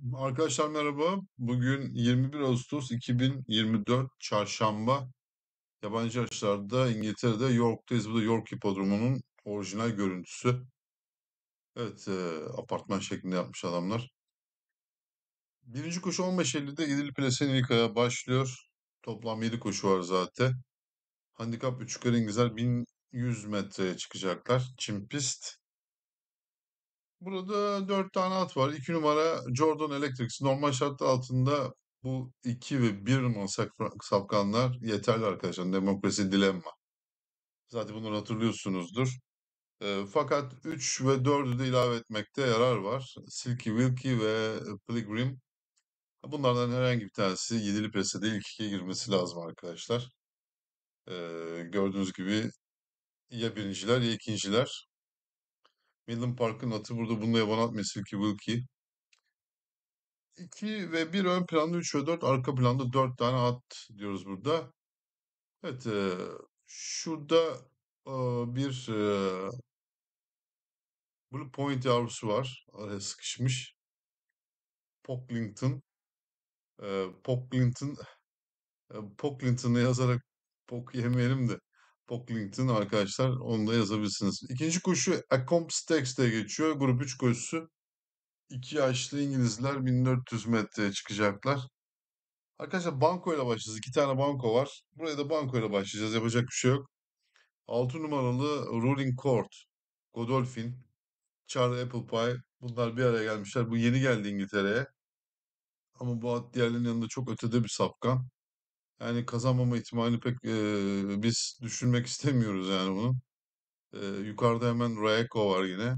Arkadaşlar merhaba. Bugün 21 Ağustos 2024 Çarşamba. Yabancı yarışlarda İngiltere'de York'tayız. Bu da York Hipodromu'nun orijinal görüntüsü. Evet, apartman şeklinde yapmış adamlar. Birinci koşu 15.50'de İdil Plesen ilk ayağı başlıyor. Toplam 7 koşu var zaten. Handikap 3 yukarı İngilizler 1100 metreye çıkacaklar. Çim pist. Burada 4 tane at var. 2 numara Jordan Electrics. Normal şartlar altında bu 2 ve 1 numaralı safkanlar yeterli arkadaşlar. Demokrasi dilemma. Zaten bunları hatırlıyorsunuzdur. Fakat 3 ve 4'ü de ilave etmekte yarar var. Silky Wilky ve Pilgrim. Bunlardan herhangi bir tanesi 7'li presede ilk ikiye girmesi lazım arkadaşlar. Gördüğünüz gibi ya birinciler ya ikinciler. Midland Park'ın atı burada bununla yaban atmıyor Silky Wilky. 2 ve bir ön planda 3 ve 4 arka planda 4 tane at diyoruz burada. Evet, şurada e, bir Blue Point yavrusu var. Araya sıkışmış. Pocklington. Pocklington. Pocklington'ı yazarak pok yemeyelim de. Pocklington arkadaşlar onu da yazabilirsiniz. İkinci koşu Accomp Stakes diye geçiyor. Grup 3 koşusu. 2 yaşlı İngilizler 1400 metreye çıkacaklar. Arkadaşlar banko ile başlayacağız. İki tane banko var. Buraya da banko ile başlayacağız. Yapacak bir şey yok. 6 numaralı Ruling Court, Godolphin, Charlie Apple Pie. Bunlar bir araya gelmişler. Bu yeni geldi İngiltere'ye. Ama bu at diğerlerinin yanında çok ötede bir safkan. Yani kazanmama ihtimalini pek biz düşünmek istemiyoruz yani bunun. Yukarıda hemen Rayeko var yine.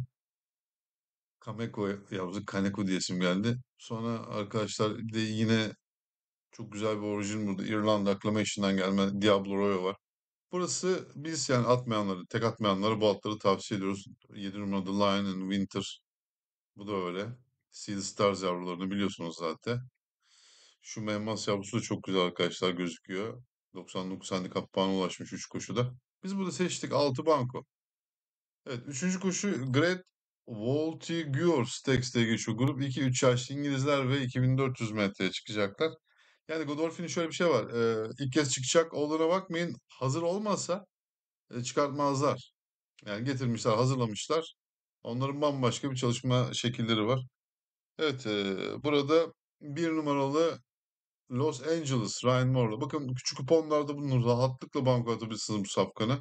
Kameko yavrusu Kaneko diye isim geldi. Sonra arkadaşlar bir de yine çok güzel bir orijin burada. İrlanda Acclamation'dan gelme Diablo Royo var. Burası biz yani atmayanları, tek atmayanlara bu atları tavsiye ediyoruz. 7 numaralı Lion and Winter. Bu da öyle. Sea the Stars yavrularını biliyorsunuz zaten. Şu Memmas yavrusu da çok güzel arkadaşlar gözüküyor. 99 handikap puanı ulaşmış 3 koşuda. Biz burada seçtik 6 banko. Evet, üçüncü koşu Great Voltigeur Stakes diye geçiyor. Grup 2-3 yaşlı İngilizler ve 2400 metreye çıkacaklar. Yani Godolphin'in şöyle bir şey var. İlk kez çıkacak olduğuna bakmayın. Hazır olmasa çıkartmazlar. Yani getirmişler, hazırlamışlar. Onların bambaşka bir çalışma şekilleri var. Evet, burada bir numaralı Los Angeles Ryan Moore'la. Bakın küçük kuponlarda bunu rahatlıkla banko atabilirsiniz bu safkanı.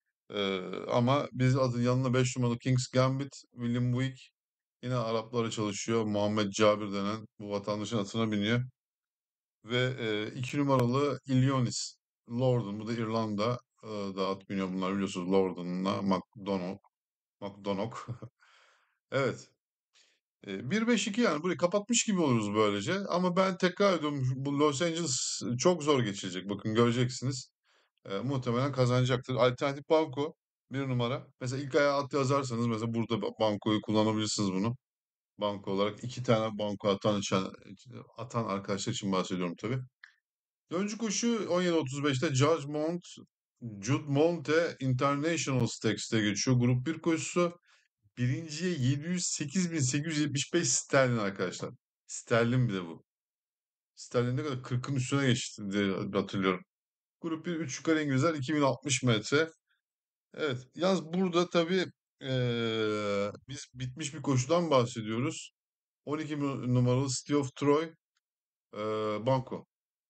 Ama biz adı yanına 5 numaralı Kings Gambit, William Buick. Yine Araplara çalışıyor. Muhammed Cabir denen bu vatandaşın atına biniyor. Ve 2 numaralı Illionis Lorden. Bu da İrlanda. Da at biniyor bunlar biliyorsunuz. Lorden'la McDonogh. Evet. 1-5-2 yani burayı kapatmış gibi oluruz böylece. Ama ben tekrar ediyorum bu Los Angeles çok zor geçecek. Bakın göreceksiniz. Muhtemelen kazanacaktır. Alternatif banko bir numara. Mesela ilk ayağı at yazarsanız mesela burada bankoyu kullanabilirsiniz bunu. Banko olarak iki tane banko atan arkadaşlar için bahsediyorum tabii. Dördüncü koşu 17.35'te Jude Monte International Stakes'te geçiyor. Grup bir koşusu. Birinciye 708.875 sterlin arkadaşlar. Sterlin bir de bu. Sterlin ne kadar 40'ın üstüne geçti diye hatırlıyorum. Grup bir 3 yukarı İngilizler 2060 metre. Evet. Yalnız burada tabii biz bitmiş bir koşudan bahsediyoruz. 12 numaralı City of Troy Banco.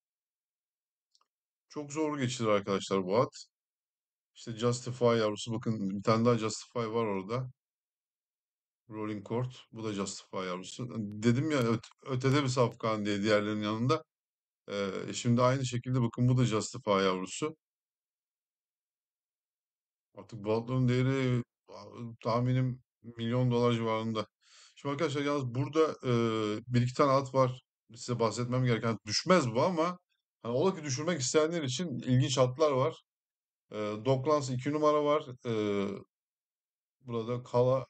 Çok zor geçilir arkadaşlar bu at. İşte Justify yavrusu bakın bir tane daha Justify var orada. Rolling Court. Bu da Justify yavrusu. Dedim ya ötede bir safkan diye diğerlerinin yanında. Şimdi aynı şekilde bakın bu da Justify yavrusu. Artık bu atların değeri tahminim milyon dolar civarında. Şimdi arkadaşlar yalnız burada bir iki tane at var. Size bahsetmem gereken düşmez bu ama hani ola ki düşürmek isteyenler için ilginç atlar var. Docklands 2 numara var. Burada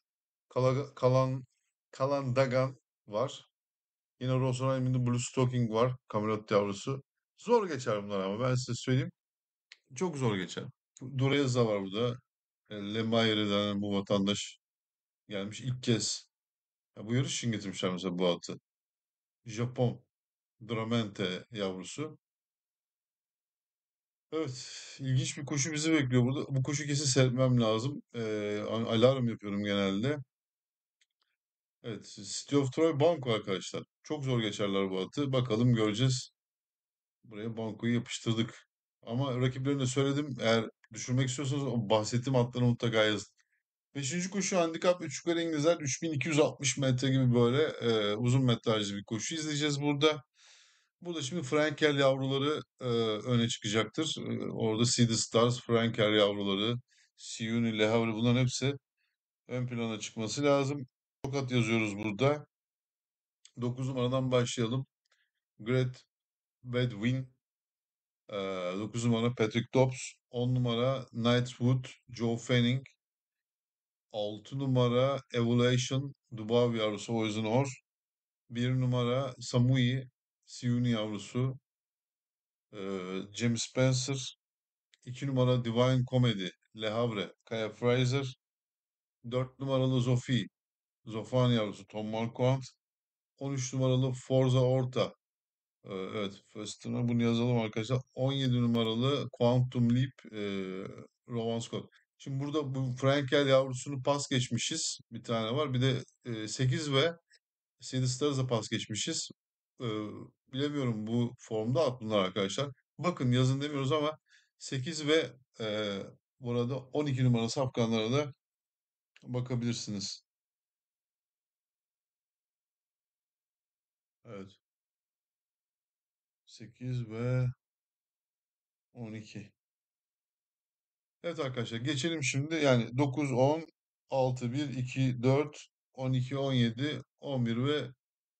Kalan Dagan var. Yine Rosalind'in Blue Stocking var. Kamelot yavrusu. Zor geçer bunlar ama ben size söyleyeyim. Çok zor geçer. Dureza var burada. Lemaire denen bu vatandaş gelmiş ilk kez. Ya bu yarış için getirmişler mesela bu atı. Japon Dramente yavrusu. Evet, ilginç bir koşu bizi bekliyor burada. Bu koşu kesin seyretmem lazım. Alarm yapıyorum genelde. Evet, City of Troy Banco arkadaşlar. Çok zor geçerler bu atı. Bakalım göreceğiz. Buraya bankoyu yapıştırdık. Ama rakiplerine de söyledim. Eğer düşürmek istiyorsanız o bahsettiğim atları mutlaka yazın. Beşinci koşu handikap 3 yukarı İngilizler 3260 metre gibi böyle uzun metrajlı bir koşu izleyeceğiz burada. Burada şimdi Frankel yavruları öne çıkacaktır. Orada See the Stars, Frankel yavruları, Siuni, Le Havre bunların hepsi ön plana çıkması lazım. Çok at yazıyoruz burada. 9 numaradan başlayalım. Great Bedouin, 9 numara Patrick Dobbs, 10 numara Knightswood, Joe Fanning, 6 numara Evolution, Dubav yavrusu Poison Horse, 1 numara Samui, Siuni yavrusu, James Spencer, 2 numara Divine Comedy, Le Havre, Kaya Fraser, 4 numaralı Zofi, Zofan yavrusu Tom Marquardt, 13 numaralı Forza Orta, evet, Fasten'a bunu yazalım arkadaşlar. 17 numaralı Quantum Leap, Rowan Scott. Şimdi burada bu Frankel yavrusunu pas geçmişiz. Bir tane var. Bir de 8 ve Seed Stars'a pas geçmişiz. E, Bilemiyorum bu formda at bunlar arkadaşlar. Bakın yazın demiyoruz ama 8 ve burada 12 numaralı safkanlara da bakabilirsiniz. Evet. 8 ve 12. Evet arkadaşlar geçelim şimdi. Yani 9, 10, 6, 1, 2, 4, 12, 17, 11 ve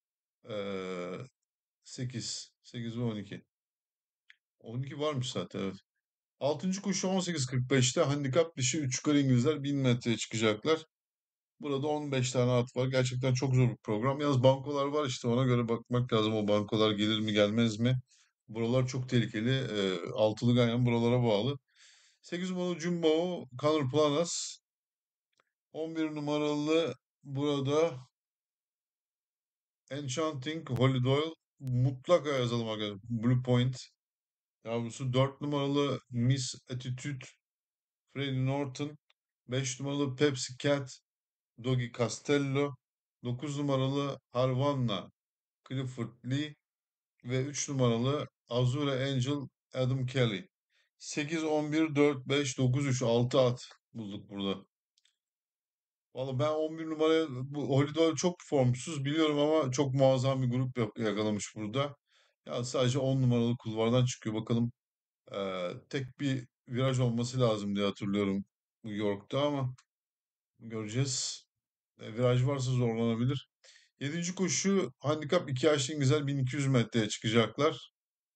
8. 8 ve 12. 12 varmış zaten evet. 6. koşu 18.45'te handikap dışı 3 yukarı İngilizler 1000 metreye çıkacaklar. Burada 15 tane at var. Gerçekten çok zor bir program. Yalnız bankolar var işte ona göre bakmak lazım. O bankolar gelir mi gelmez mi? Buralar çok tehlikeli. Altılı Ganyan buralara bağlı. 8 numaralı Jumbo, Conor Planas, 11 numaralı burada Enchanting Holy Doyle mutlaka yazalım arkadaşlar. Blue Point yavrusu 4 numaralı Miss Attitude Freddie Norton, 5 numaralı Pepsi Cat Doggy Castello, 9 numaralı Harvanna Clifford Lee ve 3 numaralı Azure Angel Adam Kelly. 8, 11, 4, 5, 9, 3, 6 at bulduk burada. Valla ben 11 numara bu Holiday çok formsuz biliyorum ama çok muazzam bir grup yakalamış burada. Ya sadece 10 numaralı kulvardan çıkıyor. Bakalım tek bir viraj olması lazım diye hatırlıyorum New York'ta ama göreceğiz. Viraj varsa zorlanabilir. 7. koşu handikap 2 yaşlı İngilizler 1200 metreye çıkacaklar.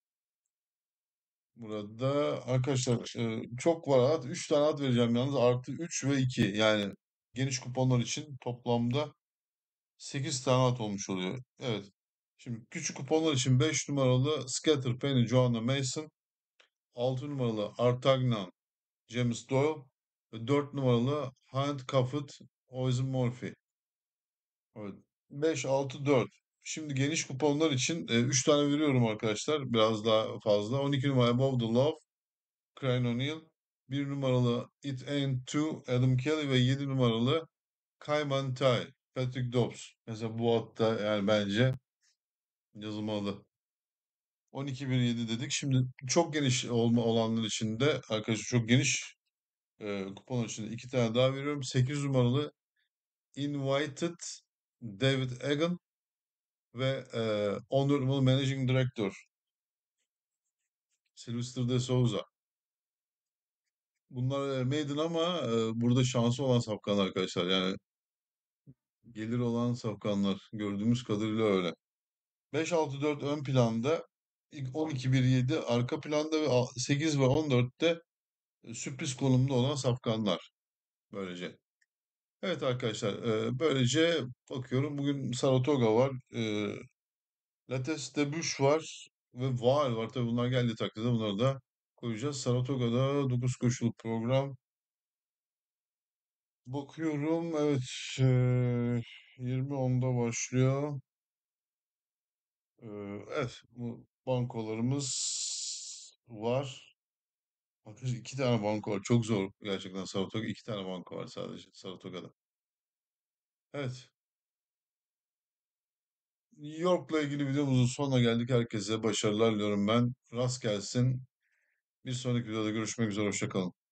Burada arkadaşlar çok var at. 3 tane at vereceğim yalnız artı 3 ve 2 yani geniş kuponlar için toplamda 8 tane at olmuş oluyor. Evet. Şimdi küçük kuponlar için 5 numaralı Scatter Penny Joanna Mason, 6 numaralı Artagnan James Doyle ve 4 numaralı Handcuffed Oisin Murphy. Evet. 5, 6, 4. Şimdi geniş kuponlar için 3 tane veriyorum arkadaşlar. Biraz daha fazla. 12 numara Above the Love, Crane O'Neill. 1 numaralı It Ain't Two, Adam Kelly ve 7 numaralı Kayman Tai, Patrick Dobbs. Mesela bu hatta yani bence yazılmalı. 12.007 dedik. Şimdi çok geniş olanlar için de arkadaşlar çok geniş kupon için de 2 tane daha veriyorum. 8 numaralı Invited David Egan ve 14 numaralı Managing Director Sylvester de Souza. Bunlar maiden ama burada şansı olan safkanlar arkadaşlar. Yani gelir olan safkanlar gördüğümüz kadarıyla öyle. 5-6-4 ön planda, ilk 12-1-7 arka planda ve 8 ve 14'te sürpriz konumda olan safkanlar böylece. Evet arkadaşlar, böylece bakıyorum bugün Saratoga var, Lattes de Bush var ve Vaal var. Tabii bunlar geldiği takdirde bunları da koyacağız. Saratoga'da 9 koşulu program. Bakıyorum evet, 20.10'da başlıyor. Evet, bu bankolarımız var. Arkadaşlar iki tane banko var. Çok zor gerçekten Saratoga. İki tane banko var sadece Saratoga'da. Evet. New York'la ilgili videomuzun sonuna geldik. Herkese başarılar diliyorum ben. Rast gelsin. Bir sonraki videoda görüşmek üzere. Hoşça kalın.